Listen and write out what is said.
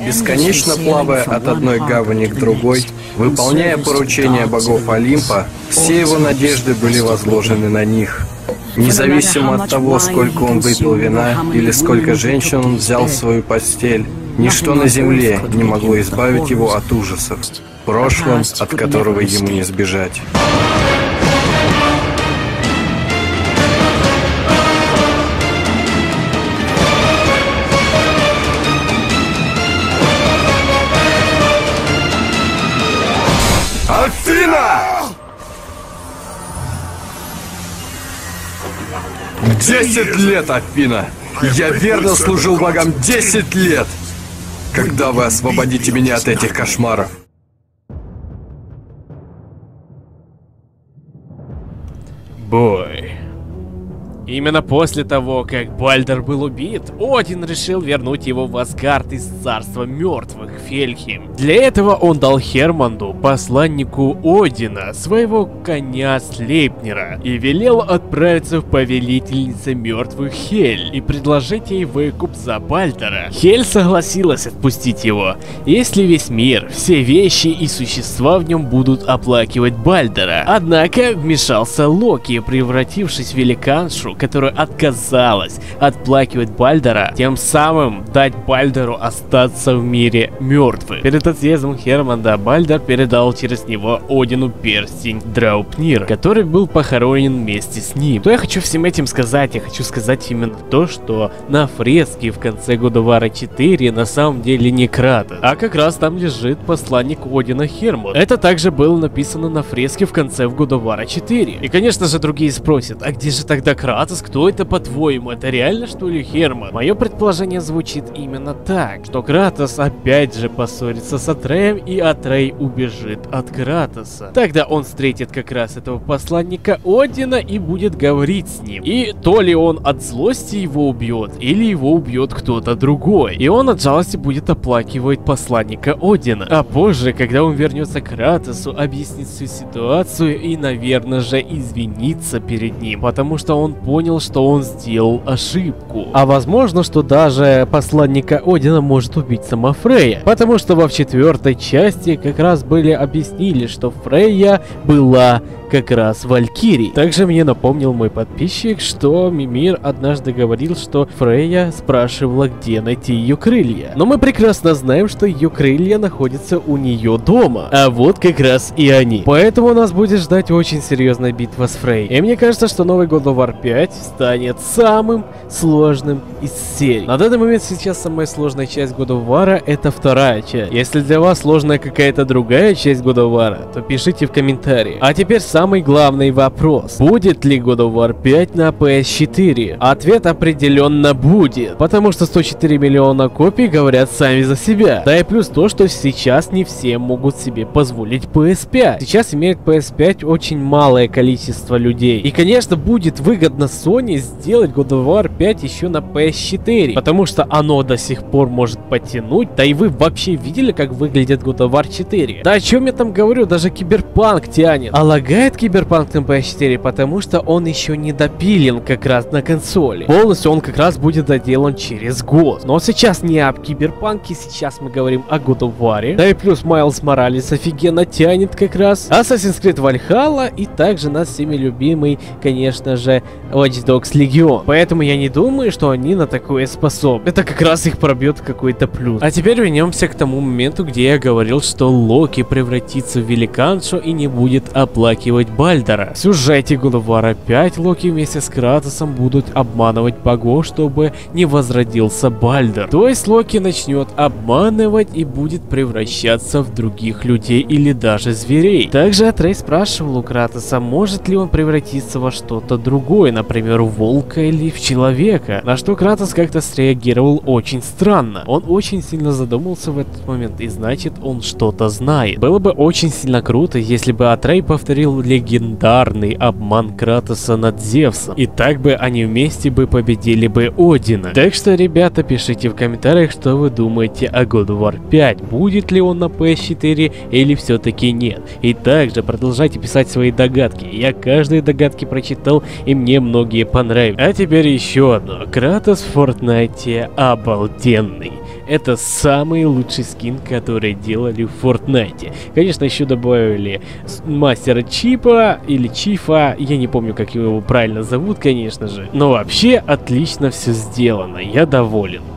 Бесконечно плавая от одной гавани к другой, выполняя поручения богов Олимпа, все его надежды были возложены на них. Независимо от того, сколько он выпил вина или сколько женщин он взял в свою постель, ничто на земле не могло избавить его от ужасов, в прошлом, от которого ему не сбежать. Афина! 10 лет, Афина! Я верно служил богам 10 лет! Когда вы освободите меня от этих кошмаров? Бой. Именно после того, как Бальдер был убит, Один решил вернуть его в Асгард из царства мертвых, Фельхейм. Для этого он дал Херманду, посланнику Одина, своего коня Слейпнира, и велел отправиться в повелительнице мертвых Хель и предложить ей выкуп за Бальдера. Хель согласилась отпустить его, если весь мир, все вещи и существа в нем будут оплакивать Бальдера. Однако вмешался Локи, превратившись в великаншу, которая отказалась отплакивать Бальдера, тем самым дать Бальдеру остаться в мире мертвых. Перед отъездом Херманда Бальдер передал через него Одину перстень Драупнир, который был похоронен вместе с ним. Что я хочу всем этим сказать? Я хочу сказать именно то, что на фреске в конце God of War 4 на самом деле не Кратос, а как раз там лежит посланник Одина Херманд. Это также было написано на фреске в конце в God of War 4. И конечно же другие спросят, а где же тогда Кратос? Кто это, по-твоему? Это реально, что ли, Херманд? Мое предположение звучит именно так, что Кратос опять же поссорится с Атреем, и Атрей убежит от Кратоса. Тогда он встретит как раз этого посланника Одина и будет говорить с ним. И то ли он от злости его убьет, или его убьет кто-то другой. И он от жалости будет оплакивать посланника Одина. А позже, когда он вернется к Кратосу, объяснит всю ситуацию и, наверное же, извинится перед ним, потому что он понял, что он сделал ошибку. А возможно, что даже посланника Одина может убить сама Фрейя, потому что во 4-й части как раз были объяснили, что Фрейя была как раз Валькирией. Также мне напомнил мой подписчик, что Мимир однажды говорил, что Фрейя спрашивала, где найти ее крылья. Но мы прекрасно знаем, что ее крылья находятся у нее дома. А вот как раз и они. Поэтому нас будет ждать очень серьезная битва с Фрейей. И мне кажется, что новый God of War 5 станет самым сложным из серий. На данный момент сейчас самая сложная часть God of War это 2-я часть. Если для вас сложная какая-то другая часть God of War, то пишите в комментарии. А теперь самый главный вопрос. Будет ли God of War 5 на PS4? Ответ определенно будет, потому что 104 миллиона копий говорят сами за себя. Да и плюс то, что сейчас не все могут себе позволить PS5. Сейчас имеет PS5 очень малое количество людей. И конечно будет выгодно Sony сделать God of War 5 еще на PS4, потому что оно до сих пор может потянуть. Да и вы вообще видели, как выглядит God of War 4? Да о чем я там говорю, даже Киберпанк тянет. А лагает Киберпанк на PS4, потому что он еще не допилен как раз на консоли. Полностью он как раз будет доделан через год. Но сейчас не об Киберпанке, сейчас мы говорим о God of War. Да и плюс Майлз Моралес офигенно тянет как раз. Assassin's Creed Valhalla и также нас всеми любимый, конечно же, Watch Dogs Legion. Поэтому я не думаю, что они на такое способны. Это как раз их пробьет какой-то плюс. А теперь вернемся к тому моменту, где я говорил, что Локи превратится в великаншу и не будет оплакивать Бальдера. В сюжете God of War 5 Локи вместе с Кратосом будут обманывать богов, чтобы не возродился Бальдер. То есть Локи начнет обманывать и будет превращаться в других людей или даже зверей. Также Атрей спрашивал у Кратоса, может ли он превратиться во что-то другое, например, в волка или в человека. На что Кратос как-то среагировал очень странно. Он очень сильно задумался в этот момент, и значит он что-то знает. Было бы очень сильно круто, если бы Атрей повторил легендарный обман Кратоса над Зевсом. И так бы они вместе бы победили бы Одина. Так что, ребята, пишите в комментариях, что вы думаете о God of War 5. Будет ли он на PS4 или все-таки нет. И также продолжайте писать свои догадки. Я каждые догадки прочитал, и мне многие понравились. А теперь еще одно. Кратос в Fortnite обалденный. это самый лучший скин, который делали в Fortnite. Конечно, еще добавили мастера Чипа или Чифа, я не помню, как его правильно зовут, конечно же. Но вообще отлично все сделано, я доволен.